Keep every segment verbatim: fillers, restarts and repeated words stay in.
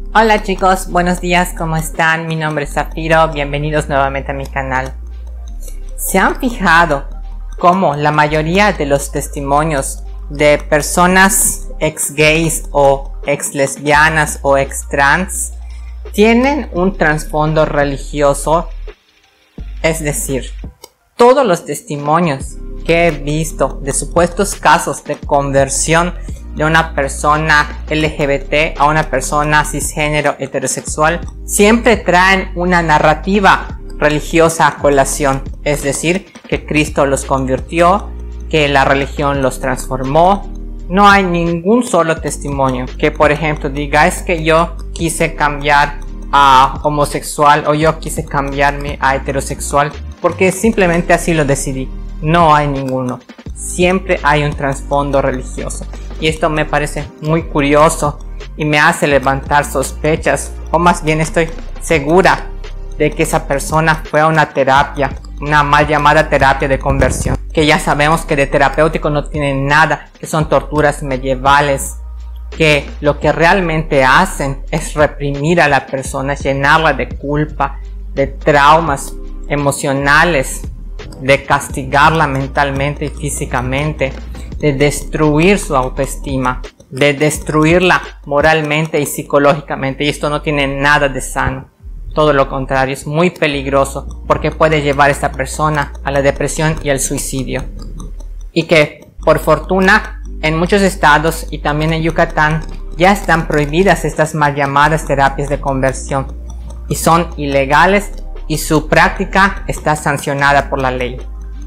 Hola chicos, buenos días, ¿cómo están? Mi nombre es Zafiro, bienvenidos nuevamente a mi canal. ¿Se han fijado cómo la mayoría de los testimonios de personas ex gays o ex lesbianas o ex trans tienen un trasfondo religioso? Es decir, todos los testimonios que he visto de supuestos casos de conversión de una persona L G B T a una persona cisgénero heterosexual siempre traen una narrativa religiosa a colación, es decir, que Cristo los convirtió, que la religión los transformó. No hay ningún solo testimonio que, por ejemplo, diga es que yo quise cambiar a homosexual o yo quise cambiarme a heterosexual porque simplemente así lo decidí. No hay ninguno. Siempre hay un trasfondo religioso. Y esto me parece muy curioso y me hace levantar sospechas, o más bien estoy segura de que esa persona fue a una terapia, una mal llamada terapia de conversión, que ya sabemos que de terapéutico no tiene nada, que son torturas medievales, que lo que realmente hacen es reprimir a la persona, llenarla de culpa, de traumas emocionales, de castigarla mentalmente y físicamente, de destruir su autoestima, de destruirla moralmente y psicológicamente, y esto no tiene nada de sano. Todo lo contrario, es muy peligroso porque puede llevar a esta persona a la depresión y al suicidio. Y que, por fortuna, en muchos estados y también en Yucatán ya están prohibidas estas mal llamadas terapias de conversión y son ilegales y su práctica está sancionada por la ley.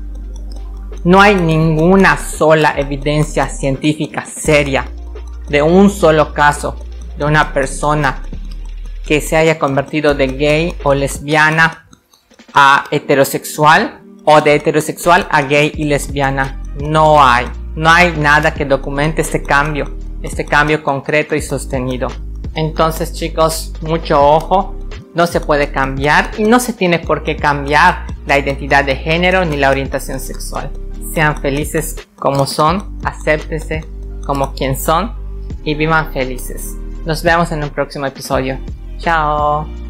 No hay ninguna sola evidencia científica seria de un solo caso de una persona que se haya convertido de gay o lesbiana a heterosexual o de heterosexual a gay y lesbiana. No hay. No hay nada que documente este cambio, este cambio concreto y sostenido. Entonces, chicos, mucho ojo. No se puede cambiar y no se tiene por qué cambiar la identidad de género ni la orientación sexual. Sean felices como son, acéptense como quien son y vivan felices. Nos vemos en un próximo episodio. Chao.